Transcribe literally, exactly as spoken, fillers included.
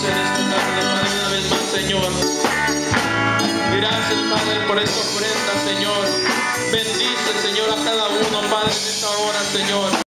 en esta tarde, Padre, una vez más, Señor. Gracias, Padre, por esta ofrenda, Señor. Bendice, Señor, a cada uno, Padre, en esta hora, Señor.